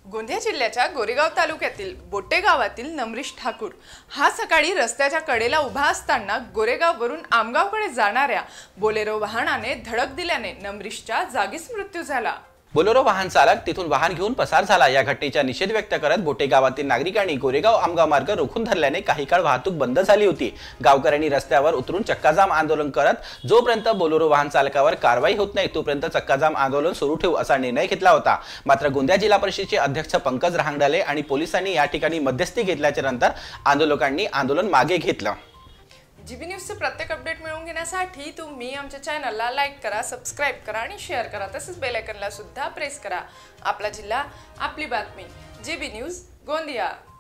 गोंदिया जिल्ह्याच्या गोरेगाव तालुक्यातील बोटे गावातील नमरीश ठाकूर हा सकाळी रस्त्याच्या कडेला उभा असताना गोरेगाववरून आमगावकडे जाणाऱ्या बोलेरो वाहनाने धडक दिल्याने नमरीशचा जागीच मृत्यू झाला। बोलेरो वाहन चालक तिथून वाहन घेऊन पसार झाला। या घटनेचा निषेध व्यक्त करत बोटे गावातील नागरिकांनी गोरेगाव आमगाव मार्ग रोखून धरल्याने काही काळ वाहतूक बंद झाली होती। गावकऱ्यांनी रस्त्यावर उतरून चक्काजाम आंदोलन करत जोपर्यंत बोलेरो वाहन चालकावर कारवाई होत नाही तोपर्यंत चक्काजाम आंदोलन सुरू ठेवू असा निर्णय घेतला होता। मात्र गोंदिया जिल्हा परिषदेचे अध्यक्ष पंकज रहांगडले आणि पोलिसांनी या ठिकाणी मध्यस्थी घेतल्याच्या नंतर आंदोलकांनी आंदोलन मागे घेतलं। जीबी न्यूजचे प्रत्येक अपडेट मिळवून घेण्यासाठी तुम्ही आमच्या चॅनलला लाईक करा, सबस्क्राइब करा आणि शेअर करा। तसेच बेल आयकॉनला सुद्धा प्रेस करा। आपला जिल्हा, आपली बातमी। GB news Gondia.